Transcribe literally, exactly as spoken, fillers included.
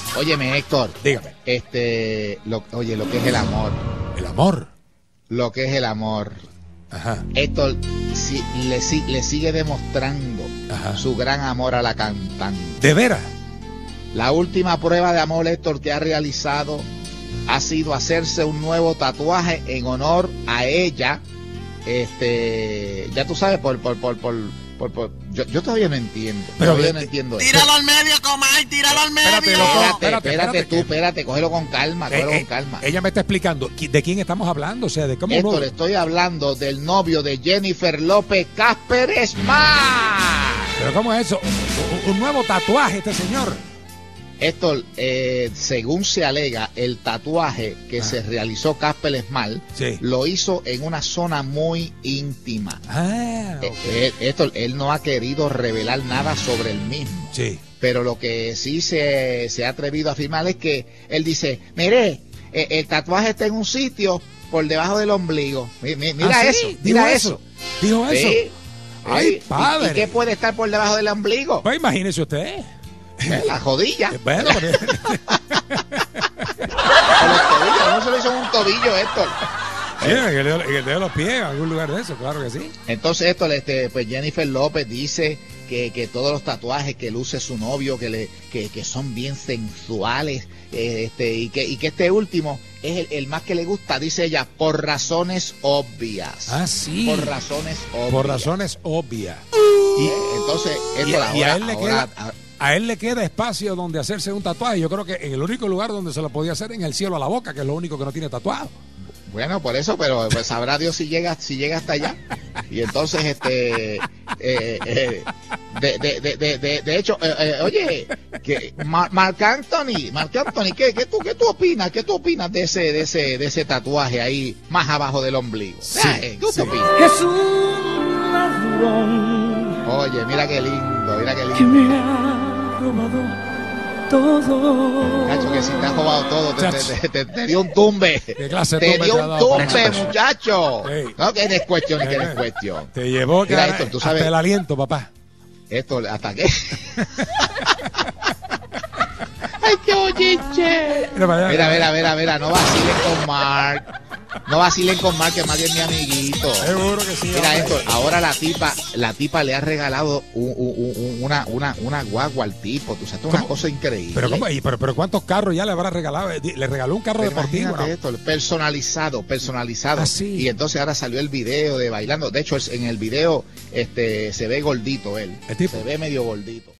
Óyeme, Héctor. Dígame. Este, lo, oye, lo que es el amor. ¿El amor? Lo que es el amor. Ajá. Héctor si, le, si, le sigue demostrando Ajá. su gran amor a la cantante. ¿De veras? La última prueba de amor, Héctor, que ha realizado ha sido hacerse un nuevo tatuaje en honor a ella. Este, ya tú sabes, por, por, por, por, por, por yo, yo todavía no entiendo. Pero todavía de, no entiendo. Tíralo al medio, Comay, tíralo al medio. Espérate, loco. Espérate, espérate, espérate, espérate, tú, que- espérate, cógelo con calma, Eh, cógelo eh, con calma. Ella me está explicando qui- de quién estamos hablando, o sea, de cómo Héctor, uno... estoy hablando del novio de Jennifer López, Casper Smart. Pero ¿cómo es eso? Un, un nuevo tatuaje este señor. Héctor, eh, según se alega, el tatuaje que Ah. se realizó Casper Smart Sí. lo hizo en una zona muy íntima. Ah, Eh, ok. eh, Héctor, él no ha querido revelar nada sobre el mismo. Sí. Pero lo que sí se, se ha atrevido a afirmar es que él dice, mire, eh, el tatuaje está en un sitio por debajo del ombligo. Mi- mi- Mira ¿Ah, sí? eso, ¿Dijo mira eso? eso. ¿Dijo eso? Sí. Ay, Sí. ¿Y- padre. ¿Y qué puede estar por debajo del ombligo? Pues imagínese usted. Eh, La jodilla. Bueno, pero- O los tobillos. No se lo hizo en un tobillo, Héctor. sí, en el, dedo, en el dedo de los pies, en algún lugar de eso, claro que sí. Entonces, Héctor, este, pues Jennifer López dice que, que todos los tatuajes que luce su novio, que, le, que, que son bien sensuales, eh, este, y, que, y que este último es el, el más que le gusta, dice ella, por razones obvias. Ah, sí. Por razones obvias. Por razones obvias. Y, entonces, Y, Héctor, y ahora, a él le ahora- queda... A él le queda espacio donde hacerse un tatuaje. Yo creo que en el único lugar donde se lo podía hacer en el cielo a la boca, que es lo único que no tiene tatuado. bueno, por eso, pero pues sabrá Dios si llega, si llega hasta allá. Y entonces, este, eh, eh, de, de, de, de, de, de hecho, eh, eh, oye, que Mar, Marc Anthony, Marc Anthony, ¿qué, qué tú, qué tú opinas? ¿Qué tú opinas de ese, de ese, de ese tatuaje ahí más abajo del ombligo? Sí, Eh, ¿Qué sí. tú opinas? Es un ladrón Oye, mira qué lindo, mira qué que me lindo. ha robado todo. Cacho, que si te has robado todo, te, Chacho. te, te, te dio un tumbe. ¿Qué clase de Te tumbe dio te ha un dado por tumbe, eso? muchacho. Sí. No, que no es cuestión, que no es cuestión. Te llevó Mira, cara, Héctor, tú hasta sabes- el aliento, papá. Esto, ¿hasta qué? ¡Ay, qué bochinche! Mira para allá. Mira, mira, mira, mira, no vacilen con Mark. No vacilen con Mark, que Mark es mi amiguito. Seguro que sí. Mira hombre. esto, ahora la tipa, la tipa le ha regalado un- un- un- una, una, una guagua al tipo. Tú sabes, esto es una ¿Cómo? cosa increíble. Pero, ¿cómo? Y- pero, pero ¿cuántos carros ya le habrá regalado? Eh, Le regaló un carro Pero deportivo. imagínate ¿no? esto, personalizado, personalizado. Ah, sí. Y entonces ahora salió el video de bailando. De hecho, es- en el video este, se ve gordito él. ¿El tipo? Se ve medio gordito.